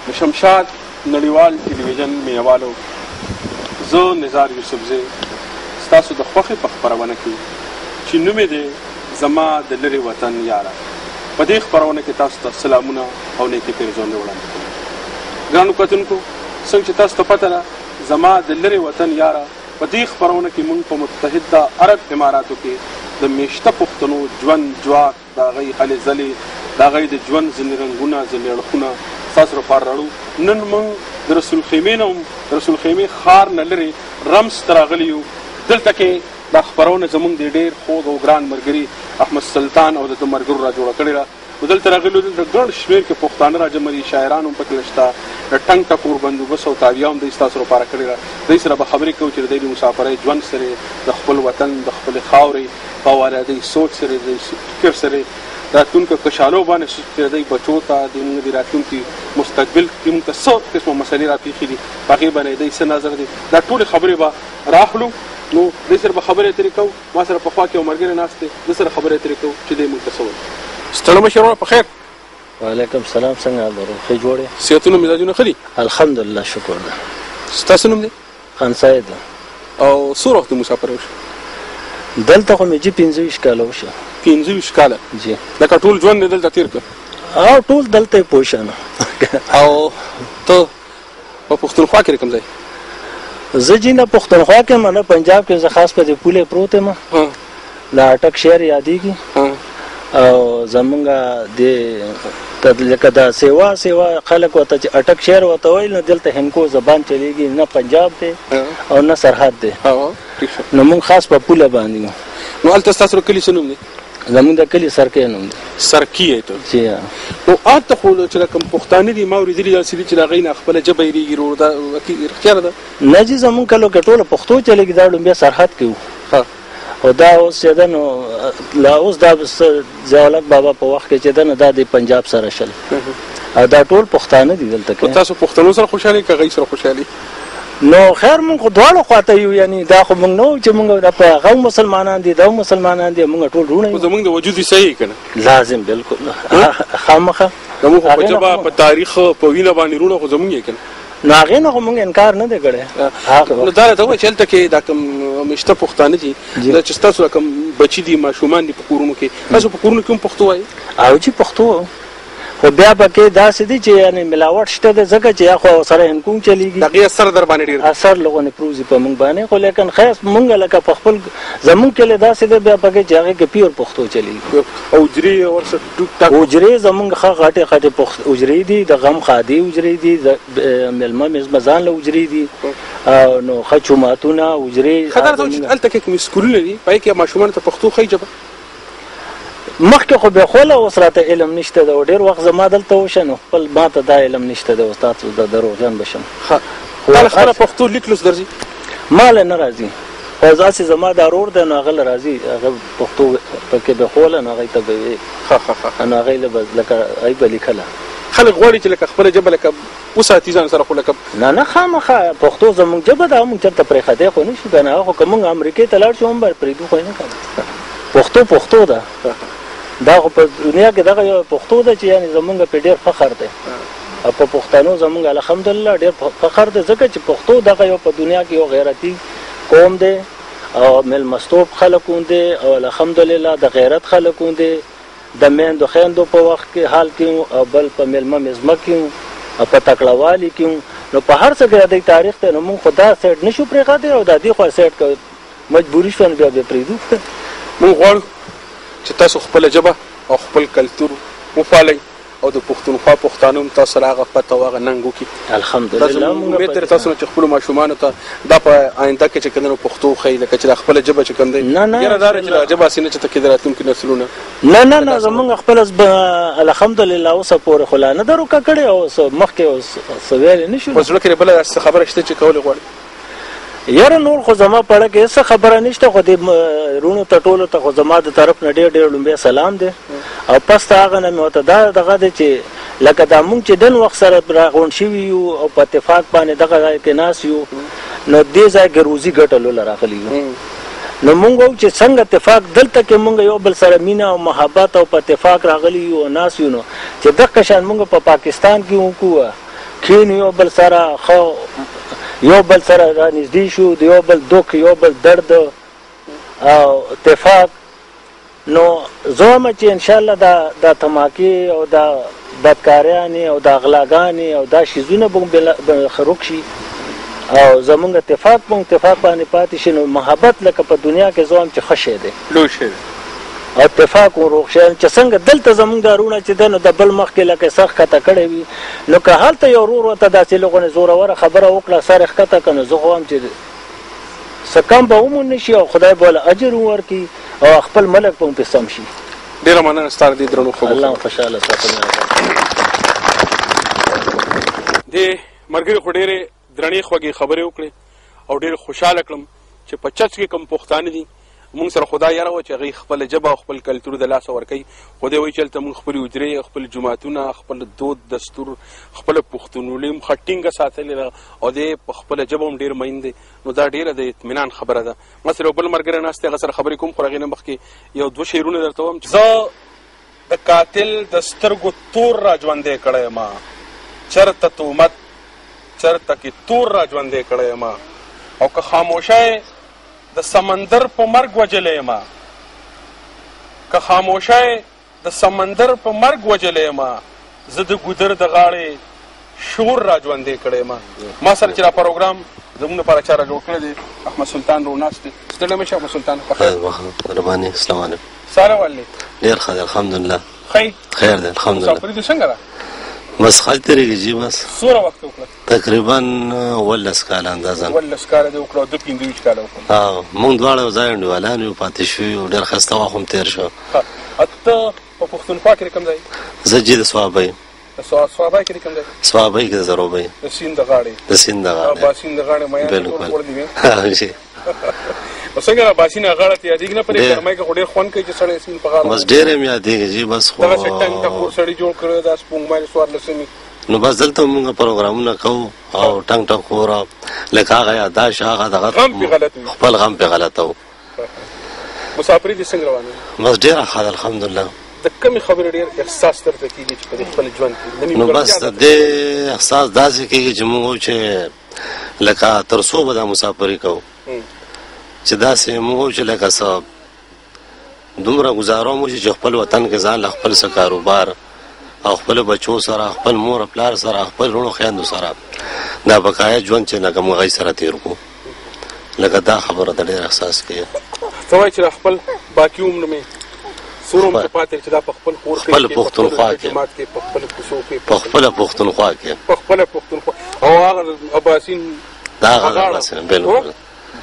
د شمشاد نړیوال ټلویزیون مینوالو، زه نزار یوسفزی ستاسو د خوښې په خپرونه کې چې نوم یې دی زما د لرې وطن یاره. په دې خپرونه کې تاسو ته سلامونه او نیکې پیرزونې وړاندې کوم. ګرانو کتونکو، څنګه چې تاسو ته پته ده زما د لرې وطن یاره په دې خپرونه کې موږ په متحده عرب اماراتو کې د میشته پښتنو ژوند جواک، د هغوی هلې ځلې، د هغوی د ژوند ځینې رنګونه، ځینې اړخونه ستاسو لپاره راوړو. نن موږ د رسول خیمې نه د رسول خیمې ښار نه لرې رمز ته راغلي یو. دلته کې دا خپرونه زموږ د ډېر خوږ او ګران ملګري احمد سلطان او د ده ملګرو را جوړه کړې ده. نو دلته راغلي دلته ګڼ شمېر کې پښتانه راجمع دي، شاعران هم پکې شته، د ټنګ ټکور بندوبست او تاویه هم دوی ستاسو لپاره کړې ده. دوی سره به خبرې کوو چې د دوی د مسافرۍ ژوند سره، د خپل وطن، د خپلې خاورې په حواله دوی سوچ سره، د فکر سره، راتلونکو کشالو باندې چې دوی بچو ته د موږ د راتلونکي مستقبل کې موږ ته څه قسمه مسلې راپېښې دي، په هغې باندې دوی څه نظر دی، دا ټولې خبرې به راخلو. نو دوی سره به خبرې اترې کوو. ما سره په خوا کې یو ملګری ناست دی، ده سره خبرې اترې کوو چې دی موږ ته څه وایي. ستړی مه شې وروره، په خیر. وعلیکم سلام، څنګه حال لرو؟ ښه جوړ یې؟ صحتونه مزاجونه ښه دي؟ الحمدلله، شکر ده. ستاسو نوم دی؟ خان صاحب ده. او څو وخت مسافر وشو؟ دلته خو مې جي 25 کاله وشه. 25 کاله؟ جی. لکه ټول ژوند دې دلته تېر کړ؟ او ټول دلته یې پوه شه نو. او ته په پښتونخوا کې کوم ځای؟ زه جي نه پښتونخوا کې یم، نه پنجاب کې. زه خاص په دې پولې پروت یم، د اټک شهر یادېږي. او زمونږ د لکه د سیوا خلک ورته چې اټک شهر ورته وایي، نو دلته هندکو زبان چلیږي، نه پنجاب دی او نه سرحد دی. نو موږ خاص په پوله باندې یو. نو هلته ستاسو کلي څه نوم دی؟ زمونږ د کلي سرکی نوم دی. سرکي یې ته؟ جی. نو هلته خو چې کوم پښتانه دي، ما اورېدلي داسې دي چې د هغوی نه خپله ژبه هېرېږي. دا رښتیا ده؟ نه جي، زمونږ کلو کې ټوله پښتو چلېږي. دا لومبیا سرحد کې وو، او دا اوس چې ده نو لا اوس دا ضیاءالحق بابا په وخت کې چې ده نو دا د پنجاب سره شل، او دا ټول پښتانه دي دلته کې. تاسو پښتنو سره خوشحالي که هغوی سره خوشحالي؟ نو خیر مونږ خو دواړو خواته یو، یعنې دا خو مونږ نه وو چې مونږ په هغه مسلمانان دي، دا مسلمانان دي، مونږ ټول وروڼه یو. زمونږ د وجود یې صحیح که نه؟ لازم، بلکل خامخا. زمونږ خو په ژبه، په تاریخ، په وینه باندې وروڼه خو زمونږ یې که نه؟ نو هغې نه خو مونږ انکار نه دی کړی. نو دا راته ووایه چې هلته کې دا کوم میشته پښتانه دي، دا چې ستاسو کوم بچي دي، ماشومان دي په کورونو کې، تاسو په کورونو کې هم پښتو وایي؟ او چې پښتو، خو بیا پکې داسې دي چې یعنې ملاوټ شته دی، ځکه چې یا خو سره هندکو چلیږي، د هغې اثر در باندې ډېر اثر لغونې پروزي په موږ باندې. خو لیکن خیر مونږ لکه په خپل زمونږ کلي داسې دی بیا پکې چې هغې کې پیور پښتو چلیږي. او حجرې ورسره ټوک ټاک حجرې زمونږ ښه غټې حجرې دي، د غم خادي حجرې دي، د مېلمه مېزمزان له حجرې دي، نو ښه چوماتونه حجرې. ښه دا راته وایه چې هلته کې کوم سکولونه دي، په هغې کې ماشومانو ته پښتو ښایي ژبه؟ مخکې خو بیا خوله اوس راته علم نشته ده، او ډېر وخت زما دلته وشه نو خپل ما ته دا علم نشته ده. استاد د دروغجن به شم. تا له خپله پښتو لیک لوست درځي؟ ما له نه راځي، خو داسې زما دا ورور دی نو هغه له راځي، هغه پښتو پکې به خوله نو هغوی ته به ویې، نو هغوی له به لکه هغوی به لیکله. خلک غواړي چې لکه خپله ژبه لکه وساتي ځان سره، خو لکه نه خامخا پښتو زموږ ژبه ده، موږ چېرته پرېښودی خو نه شو که نه. خو که موږ امریکې ته لاړ شو هم به پرېږدو خو یې نه کوو. پښتو ده، دا خو په دنیا کې دغه یو پښتو ده چې یعنې زمونږ پې ډېر فخر دی، او په پښتنو زمونږ الحمدلله ډېر فخر دی، ځکه چې پښتو دغه یو په دنیا کې یو غیرتي قوم دی، او میلمستوب خلک دی، او الحمدلله د غیرت خلک دی، د میندو خویندو په وخت کې حال کې، او بل په میلمه مېزمه کې، او په تکړهوالي کې. نو په هر څه کې د دوی تاریخ دی. نو موږ خو دا سایډ نه شو پرېښودی، او د دې خوا سایډ که مجبوري شوه نو بیا بیا پرېږدو. موږ غواړو چې تاسو خپله ژبه او خپل کلتور وپالئ، او د پښتونخوا پښتانه هم تاسو سره هغه پته او هغه ننګ وکړي. الحمدلله امید لري تاسو نه چې خپلو ماشومانو ته دا په آینده کې چې کوم دی پښتو وښایي، لکه چې دا خپله ژبه چې کوم دی. یاره دا چې دا ژبه هسې نه چې ته کې د راتلونکي نسلونه نه زمونږ خپله الحمدلله اوسه پورې خو لا نه ده روکه کړې، او مخکې څه ویلی نه شو. په زړه کې بله داسې خبره شته چې کولی غواړې؟ یاره نور خو زما په اړه کې څه خبره نشته، خو دې وروڼو ته ټولو ته خو زما د طرف نه ډېر لومبی سلام دی. او پس د هغه نه مې ورته دا دغه دی چې لکه دا مونږ چې ډن وخت سره راغونډ شوي یو او په اتفاق باندې دغه ځای کې ناست یو، نو دې ځای کې روزي ګټلو له راغلي یو. نو مونږ وایو چې څنګه اتفاق دلته کې مونږ یو بل سره مینه او محبت او په اتفاق راغلي یو او ناست یو، نو چې دغه شان مونږ په پاکستان کې وکړو کینو یو بل سره خو یو بل سره را نږدې شو د یو بل دک یو بل درد او اتفاق نو زه وایم چې انشاءالله دا تماکې او دا بدکاریانې او دا غلاګانې او دا شیزونه به خروک شي او زمونږ اتفاق به اتفاق باندې پاتې شي نو محبت لکه په دنیا کې زه وایم چې ښه شی دی لوی شی دی او اتفاق و روغ شی چې څنګه دلته زمونږ دا وروڼه چې دی نو د بل مخکې لکه سر ښکته کړی وي نو که هلته یو ورور ورته داسې لغونې زوروره خبره وکړه سر یې ښکته کړه نو زه خو وایم چې څه کم به ومو نه شي او خدای به له اجر وورکړي او خپل ملک به هم پرې سم شي ډېره مننه ستا د دې درنو خبرو الله خوشحاله ساتنه دې ملګري خو ډېرې درنې خوږې خبرې وکړې او ډېر خوشحاله کړم چې په چرچ کې کوم پښتانه دي مونږ سره خدا یاره وه چې هغوی خپله ژبه او خپل کلتور د لاسه ورکوي خو دی وایي چې هلته مونږ خپلې حجرې خپل جوماتونه خپل دود دستور خپله پښتونولي هم ښه ټینګه ساتلې ده او دی په خپله ژبه هم ډېر مین دی نو دا ډېره د اطمینان خبره ده ما سره یو بل ملګری ناست دی هغه سره خبرې کوم خو هغې نه مخکې یو دوه شعرونه درته وایم چې زه د قاتل د سترګو تور را ژوندی کړی یم چرته تهمت چرته کې تور را ژوندی کړی یم او که خاموشه د سمندر په مرګ وجلی یم که خاموشه د سمندر په مرګ وجلی یم زه د ګودر د غاړې شور را ژوندی کړی یم ما سره چې دا پروګرام زموږ لپاره چا را جوړ کړی دی احمد سلطان رو ناست دی ستړی مه شه احمد سلطان رباني السلام علیکم ساره والې ډېر ښه دی الحمدلله خیر دی الحمدلله مسافري دې څنګه ده بس خج تېرېږي جي بس څومره وخت وکړه تقریبا 18 کاله اندازا 18 کاله دې وکړه او ده 25 کاله وکړه موږ دواړه یو ځای انډیوالان یو پاتې شوي او ډېر ښایسته وخت هم تېر شو ته په پښتونخوا کې د کوم ځای زه جي د صوابۍ صوابۍ کې د کوم ځای صوابۍ کې د زروبۍ د سیند د غاړې د سیند د غاړې باسین د غاړې میان بالکل ټول دي نو څنګه دا باسین غاړه ته یادېږي نه پرې ګرمۍ کې خو ډېر خوند کوي چې سړی سیند په غاړه بس ډېر یې یادېږي جي بس خو دغسې ټنګ ټکور سړي جوړ کړی دا سپوږمۍ څوارلسمې نو بس دلته موږ پروګرامونه کوو او ټنګ ټکور لکه هغه یاداشت هغه دغه غم پې غلط وي خپل غم پې غلطه و مسافري دې څنګه روانه بس ډېره ښه ده الحمدلله د کومې خبرې ډېر احساس درته کېږي چې په دې خپل ژوند کې نو بس د دې احساس داسې کېږي چې موږ چې لکه تر څو به دا مسافري کوو چې داسې موږ چې لکه څه دومره ګزاره مو چې خپل وطن کې ځان له خپل څه کاروبار او خپل بچو سره خپل مور پلار سره خپل وروڼو خویندو سره دا بقایا ژوند چې لکه موږ هغوی سره تېر کړو لکه دا خبره د ډېر احساس کوي ته وایې چې خپل باقي عمر مې څومره عمر پاتې چې دا په خپل کور خپل پښتونخوا کې په خپل کوڅو کې په خپله پښتونخوا کې په خپله پښتونخوا او هغه اباسین دا هغه اباسین بالکل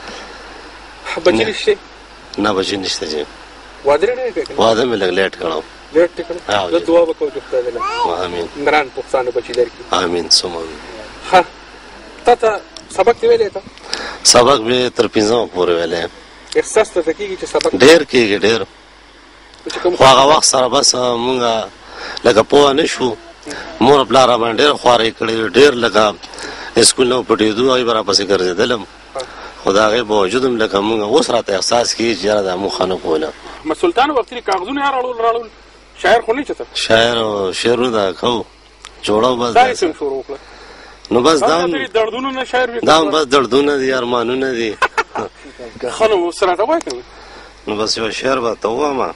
بچي نشته نه بچي نشته جی واده نه کړی واده مې لږ لیټ کړو لیټ کړی زه دعا وکړم چې خدای دې امین عمران پښتانه بچي درکړي امین ثم ها ته سبق دی ویلې ته سبق به تر 15 پورې ویلې احساس ته کېږي چې سبق ډېر کېږي ډېر خو هغه وخت سره بس مونږ لکه پوه نه شو مور پلار باندې ډېر خوارۍ کړې ډېر لکه اسکول نه پټېدو هغوی به راپسې ګرځېدلم خو د هغې باوجود هم لکه مونږ اوس راته احساس کېږي چې یاره دا موږ ښه نه کوله سلطان وختي کاغذونه یې راړول شاعر خو نه چې ته شاعر او شعرونه دا کوو جوړو بس دا یې څنګه شروع وکړه نو بس دا دردونه نه شاعر دا بس دردونه دي ارمانونه دي ښه نو سره ته وایې که نو بس یو شعر به ته ووایم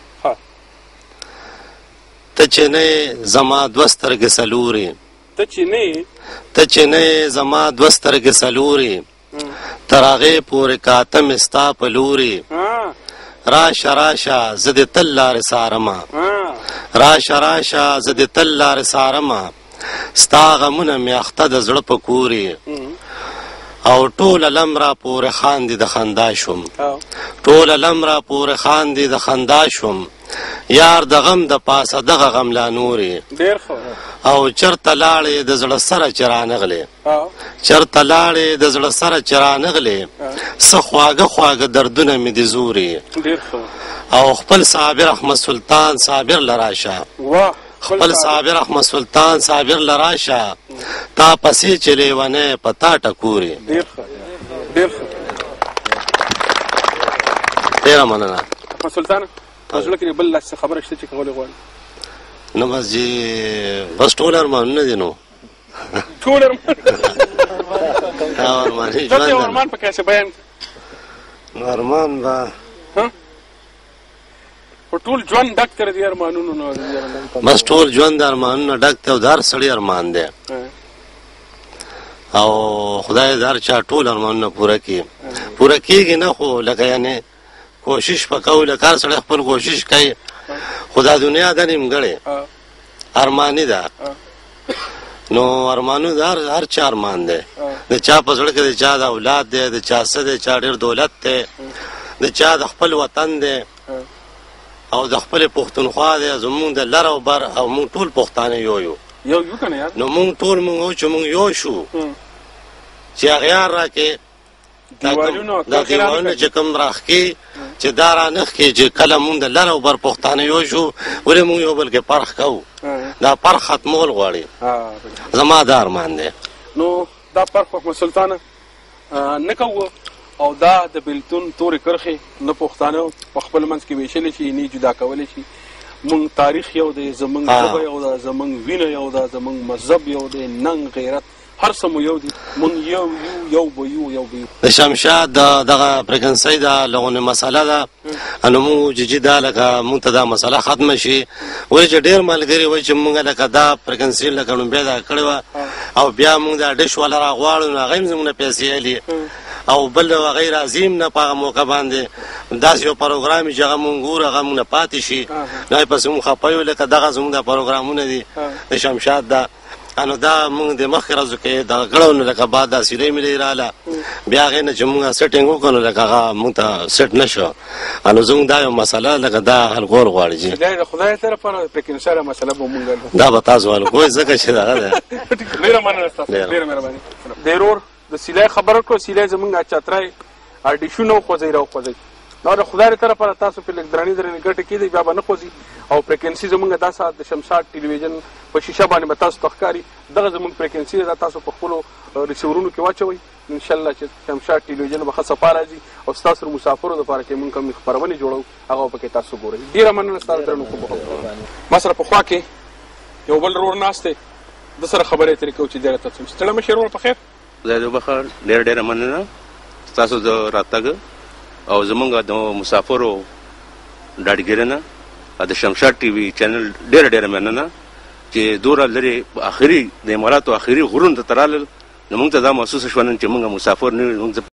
ته چې نه زما دوه سترګې څلورې ته چې نه زما دوه سترګې څلورې تر هغې پورې کاته مې ستا په لورې راشه راشه زه دې تل لارې څارمه راشه راشه زه دې تل لارې څارمه ستا غمونه مې اخته د زړه په کورې او ټوله لم را پورې خاندې د خندا شوم ټوله لم را پورې خاندې د خندا شوم یار د غم د پاسه دغه غم لا نورې او چرته لاړې د زړه سره چې رانغلې چرته لاړې د زړه سره چې رانغلې څه خواږه خواږه دردونه مې دې زورې او خپل صابر احمد سلطان صابر لراشه خپل صابر احمد سلطان صابر لراشه تا پسې چې لیونی په تا ټکورې ډېره مننه احمد سلطان په زړه کې بل خبره شته چې کولی غواړي نو بس جي بس ټول ارمانونه دي نو ټول ارمان ارماني ته ژوند ارمان په کیسه بیان نو ارمان به په ټول ژوند ډک تر دې ارمانونو نو بس ټول ژوند د ارمانونو ډک دی او د هر سړي ارمان دی او خدای د هر چا ټول ارمانونه پوره کېږي نه خو لکه یعنې کوشش په کوو لکه هر سړی خپل کوشش کوي خو دا دنیا ده نیمګړې ارماني ده نو ارمانو د هر چا ارمان دی د چا په زړه کې د چا د اولاد دی د چا څه دی چا ډېر دولت دی د چا د خپل وطن دی او د خپل پښتونخوا دی زمونږ د لر او بر او مونږ ټول پښتانه یو نو مونږ ټول مونږ چې مونږ یو شو چې اغیار راکې دا دیوالونه چې کوم راښکي چې دا رانښکي چې کله مونږ د لر او بر پښتانه یو شو ولې مونږ یو بل کې پرخ کوو دا پرخ ختمول غواړي زما دا ارمان دی نو دا پرخ محمد سلطانه نه کوو او دا د بېلتون تورې کرښې نه پښتانه په خپل منځ کې ویشلی شي نه جدا کولی شي مونږ تاریخ یو دی زمونږ ژبه یو ده زمونږ وینه یو ده زمونږ مذهب یو دی ننګ غیرت هر څه مو یو دي مونږ یو به یو د شمشاد دغه فریکونسۍ دا لغونې مسله ده نو مونږ ججي دا لکه مونږ ته دا مسله ختمه شي ولې چې ډېر ملګري وایي چې مونږ لکه دا فریکونسۍ لکه لومبیا دا کړې وه او بیا مونږ دا ډش والا راغواړو نو هغه هم زموږ نه پیسې اخلي او بل هغه راځي هم نه په هغه موقع باندې داسې یو پروګرام چې هغه مونږ ګورو هغه مونږ نه پاتې شي نو هغې پسې مونږ خفه یو لکه دغه زموږ دا پروګرامونه دي د شمشاد دا نو دا مونږ د مخکې ورځو کې دغه کړو نو لکه بعد دا سیلۍ میلۍ راغله بیا هغې نه چې مونږ سیټینګ وکړو نو لکه هغه مونږ ته سیټ نه شو نو زموږ دا یو مسله لکه دا حل کول غواړي چې د خدای طرفه نه فریکونسۍ مسله به مونږ دا به تاسو حل کوئ ځکه چې دغه دی ډېره مننه ستاسو ډېره مهرباني د ورور د سیلۍ خبره کړو سیلۍ زمونږ چترۍ اډیشونه وخوځئ راوخوځئ نو د خدای طرفه تاسو په لږ درنې ګټې کېدی بیا به نه خوځي او فریکونسۍ زمونږ دا ساعت د شمشاد ټلویزیون په شیشه باندې به تاسو ته ښکاري دغه زمونږ فریکونسۍ ده تاسو په خپلو ریسیورونو کې واچوئ انشاءالله چې شمشاد ټلویزیون به ښه صفا راځي او ستاسو د مسافرو دپاره چې مونږ کومې خپرونې جوړو هغه به پکې تاسو ګورئ ډېره مننه ستاسو درنو ما سره په خوا کې یو بل ورور ناست دی د سره خبرې اترې کوو چې ډېره تاسو ستړی مه شې ورور په خیر خدای دې وبخښه ډېره مننه ستاسو د راتګ او زمونږ د مسافرو ډاډګیري نه د شمشاد ټي وي چینل ډېره مننه چې دوره لرې اخري د اماراتو اخري غرونو ته رالل نو موږ ته دا محسوسه شوه نن چې موږ مسافر نه یو